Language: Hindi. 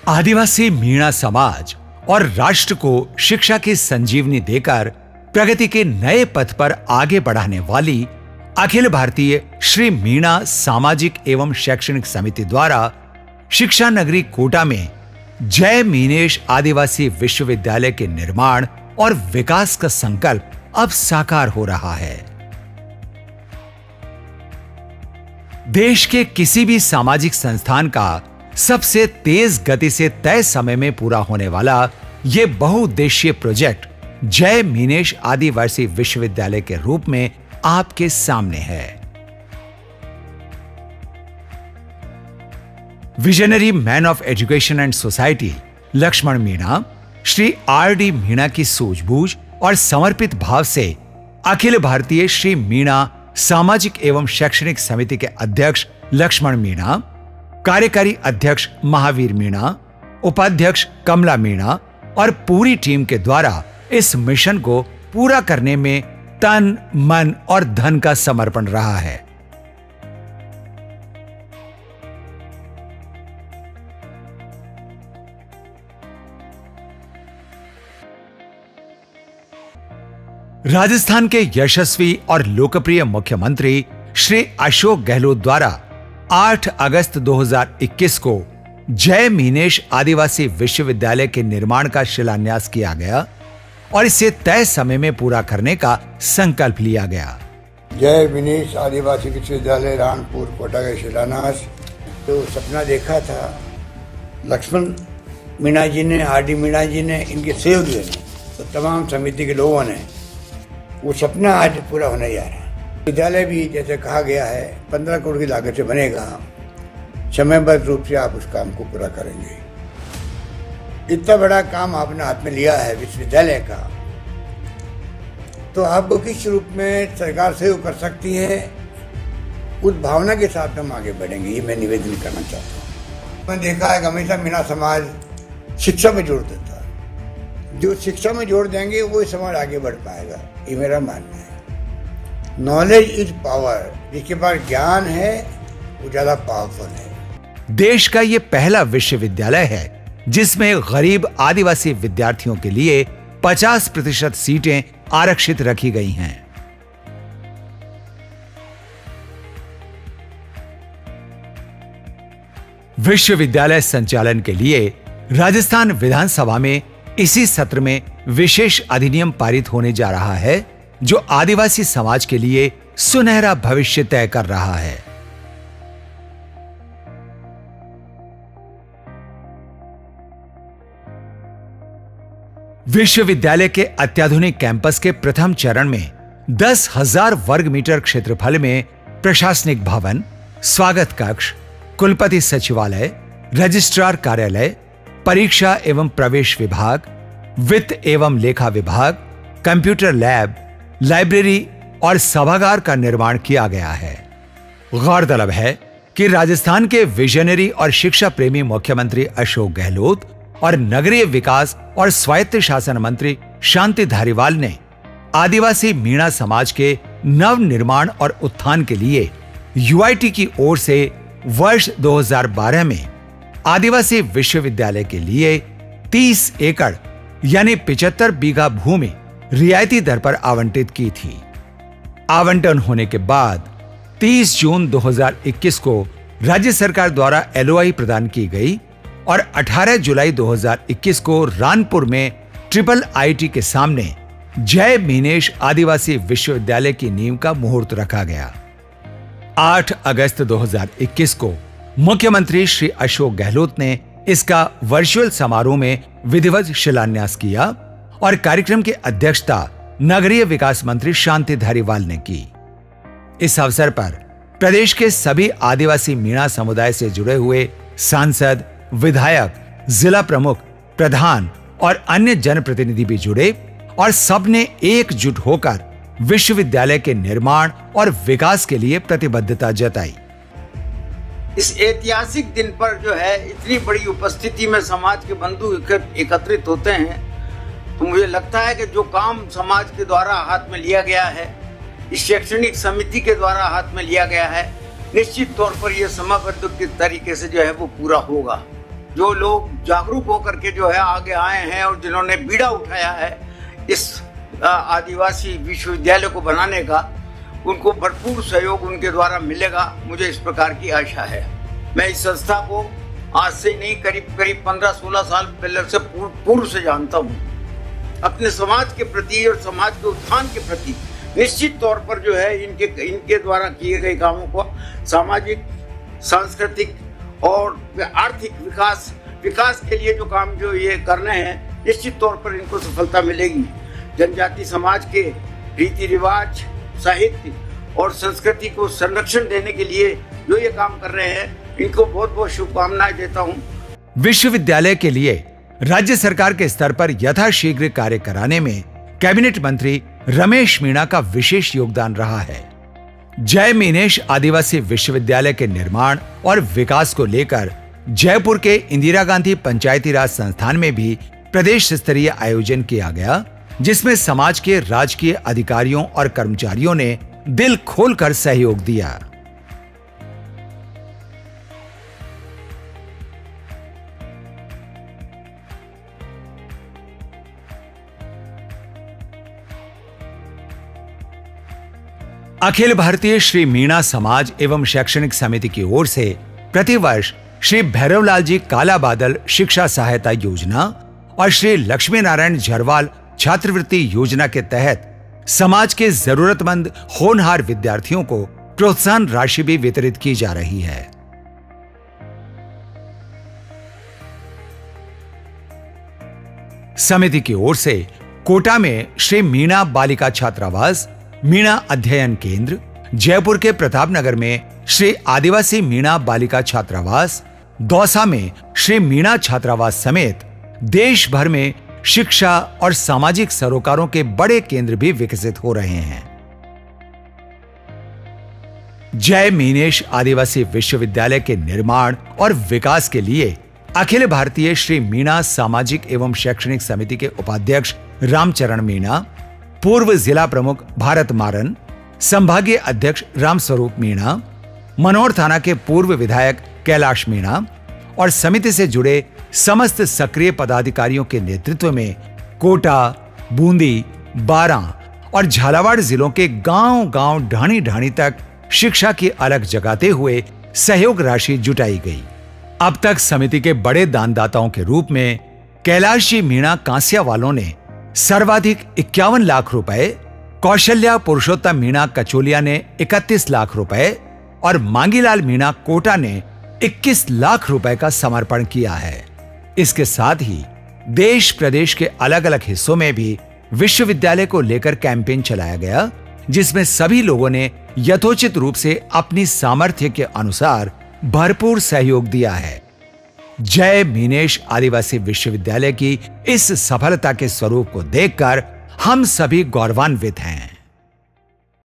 आदिवासी मीणा समाज और राष्ट्र को शिक्षा की संजीवनी देकर प्रगति के नए पथ पर आगे बढ़ाने वाली अखिल भारतीय श्री मीणा सामाजिक एवं शैक्षणिक समिति द्वारा शिक्षा नगरी कोटा में जय मीनेश आदिवासी विश्वविद्यालय के निर्माण और विकास का संकल्प अब साकार हो रहा है। देश के किसी भी सामाजिक संस्थान का सबसे तेज गति से तय समय में पूरा होने वाला यह बहुउद्देशीय प्रोजेक्ट जय मीनेश आदिवासी विश्वविद्यालय के रूप में आपके सामने है। Visionary man of education and society Laxman Meena, Shri R D. Meena की सूझबूझ और समर्पित भाव से अखिल भारतीय श्री मीणा सामाजिक एवं शैक्षणिक समिति के अध्यक्ष लक्ष्मण मीणा, कार्यकारी अध्यक्ष महावीर मीणा, उपाध्यक्ष कमला मीणा और पूरी टीम के द्वारा इस मिशन को पूरा करने में तन, मन और धन का समर्पण रहा है। राजस्थान के यशस्वी और लोकप्रिय मुख्यमंत्री श्री अशोक गहलोत द्वारा 8 अगस्त 2021 को जय मीनेश आदिवासी विश्वविद्यालय के निर्माण का शिलान्यास किया गया और इसे तय समय में पूरा करने का संकल्प लिया गया। जय मीनेश आदिवासी विश्वविद्यालय रानपुर कोटा का शिलान्यास तो सपना देखा था लक्ष्मण मीणा जी ने, आर.डी. मीणा जी ने, इनके सहयोगियों ने, तो तमाम समिति के लोगों ने, वो सपना आज पूरा होने जा रहा है। विद्यालय भी जैसे कहा गया है 15 करोड़ की लागत से बनेगा, समयबद्ध रूप से आप उस काम को पूरा करेंगे। इतना बड़ा काम आपने हाथ में लिया है विश्वविद्यालय का, तो आपको किस रूप में सरकार सहयोग कर सकती है, उस भावना के साथ हम आगे बढ़ेंगे, ये मैं निवेदन करना चाहता हूँ। मैंने देखा है कि हमेशा मीणा समाज शिक्षा में जोड़ देता है, जो शिक्षा में जोड़ देंगे वो समाज आगे बढ़ पाएगा, ये मेरा मानना है। नॉलेज इज पावर, जिसके पास ज्ञान है वो ज्यादा पावरफुल है। देश का ये पहला विश्वविद्यालय है जिसमें गरीब आदिवासी विद्यार्थियों के लिए 50% सीटें आरक्षित रखी गई हैं। विश्वविद्यालय संचालन के लिए राजस्थान विधानसभा में इसी सत्र में विशेष अधिनियम पारित होने जा रहा है जो आदिवासी समाज के लिए सुनहरा भविष्य तय कर रहा है। विश्वविद्यालय के अत्याधुनिक कैंपस के प्रथम चरण में 10,000 वर्ग मीटर क्षेत्रफल में प्रशासनिक भवन, स्वागत कक्ष, कुलपति सचिवालय, रजिस्ट्रार कार्यालय, परीक्षा एवं प्रवेश विभाग, वित्त एवं लेखा विभाग, कंप्यूटर लैब, लाइब्रेरी और सभागार का निर्माण किया गया है। गौरतलब है कि राजस्थान के विजनरी और शिक्षा प्रेमी मुख्यमंत्री अशोक गहलोत और नगरीय विकास और स्वायत्त शासन मंत्री शांति धारीवाल ने आदिवासी मीणा समाज के नव निर्माण और उत्थान के लिए यूआईटी की ओर से वर्ष 2012 में आदिवासी विश्वविद्यालय के लिए 30 एकड़ यानी 75 बीघा भूमि रियायती दर पर आवंटित की थी। आवंटन होने के बाद 30 जून 2021 को राज्य सरकार द्वारा एलओआई प्रदान की गई और 18 जुलाई 2021 को रानपुर में ट्रिपल आईटी के सामने जय मीनेश आदिवासी विश्वविद्यालय की नींव का मुहूर्त रखा गया। 8 अगस्त 2021 को मुख्यमंत्री श्री अशोक गहलोत ने इसका वर्चुअल समारोह में विधिवत शिलान्यास किया और कार्यक्रम की अध्यक्षता नगरीय विकास मंत्री शांति धारीवाल ने की। इस अवसर पर प्रदेश के सभी आदिवासी मीणा समुदाय से जुड़े हुए सांसद, विधायक, जिला प्रमुख, प्रधान और अन्य जनप्रतिनिधि भी जुड़े और सबने एकजुट होकर विश्वविद्यालय के निर्माण और विकास के लिए प्रतिबद्धता जताई। इस ऐतिहासिक दिन पर जो है इतनी बड़ी उपस्थिति में समाज के बंधु एकत्रित होते हैं, तो मुझे लगता है कि जो काम समाज के द्वारा हाथ में लिया गया है, इस शैक्षणिक समिति के द्वारा हाथ में लिया गया है, निश्चित तौर पर यह समयबद्ध तरीके से जो है वो पूरा होगा। जो लोग जागरूक होकर के जो है आगे आए हैं और जिन्होंने बीड़ा उठाया है इस आदिवासी विश्वविद्यालय को बनाने का, उनको भरपूर सहयोग उनके द्वारा मिलेगा, मुझे इस प्रकार की आशा है। मैं इस संस्था को आज से नहीं, करीब 15-16 साल पहले से पूर्व से जानता हूँ। अपने समाज के प्रति और समाज के उत्थान के प्रति निश्चित तौर पर जो है इनके द्वारा किए गए कामों को सामाजिक, सांस्कृतिक और आर्थिक विकास के लिए जो काम जो ये करने हैं, निश्चित तौर पर इनको सफलता मिलेगी। जनजाति समाज के रीति रिवाज, साहित्य और संस्कृति को संरक्षण देने के लिए जो ये काम कर रहे हैं, इनको बहुत बहुत शुभकामनाएं देता हूँ। विश्वविद्यालय के लिए राज्य सरकार के स्तर पर यथाशीघ्र कार्य कराने में कैबिनेट मंत्री रमेश मीणा का विशेष योगदान रहा है। जय मीनेश आदिवासी विश्वविद्यालय के निर्माण और विकास को लेकर जयपुर के इंदिरा गांधी पंचायती राज संस्थान में भी प्रदेश स्तरीय आयोजन किया गया, जिसमें समाज के राजकीय अधिकारियों और कर्मचारियों ने दिल खोलकर सहयोग दिया। अखिल भारतीय श्री मीणा समाज एवं शैक्षणिक समिति की ओर से प्रतिवर्ष श्री भैरवलाल जी काला बादल शिक्षा सहायता योजना और श्री लक्ष्मी नारायण झरवाल छात्रवृत्ति योजना के तहत समाज के जरूरतमंद होनहार विद्यार्थियों को प्रोत्साहन राशि भी वितरित की जा रही है। समिति की ओर से कोटा में श्री मीणा बालिका छात्रावास, मीणा अध्ययन केंद्र, जयपुर के प्रताप नगर में श्री आदिवासी मीणा बालिका छात्रावास, दौसा में श्री मीणा छात्रावास समेत देश भर में शिक्षा और सामाजिक सरोकारों के बड़े केंद्र भी विकसित हो रहे हैं। जय मीनेश आदिवासी विश्वविद्यालय के निर्माण और विकास के लिए अखिल भारतीय श्री मीणा सामाजिक एवं शैक्षणिक समिति के उपाध्यक्ष रामचरण मीणा, पूर्व जिला प्रमुख भारत मारन, संभागीय अध्यक्ष रामस्वरूप मीणा, मनोर थाना के पूर्व विधायक कैलाश मीणा और समिति से जुड़े समस्त सक्रिय पदाधिकारियों के नेतृत्व में कोटा, बूंदी, बारां और झालावाड़ जिलों के गांव-गांव, ढाणी-ढाणी तक शिक्षा की अलग जगाते हुए सहयोग राशि जुटाई गई। अब तक समिति के बड़े दानदाताओं के रूप में कैलाश जी मीणा कांसिया वालों ने सर्वाधिक 51 लाख रुपए, कौशल्या पुरुषोत्तम मीणा कचोलिया ने 31 लाख रुपए और मांगीलाल मीणा कोटा ने 21 लाख रुपए का समर्पण किया है। इसके साथ ही देश प्रदेश के अलग अलग हिस्सों में भी विश्वविद्यालय को लेकर कैंपेन चलाया गया, जिसमें सभी लोगों ने यथोचित रूप से अपनी सामर्थ्य के अनुसार भरपूर सहयोग दिया है। जय मीनेश आदिवासी विश्वविद्यालय की इस सफलता के स्वरूप को देखकर हम सभी गौरवान्वित हैं।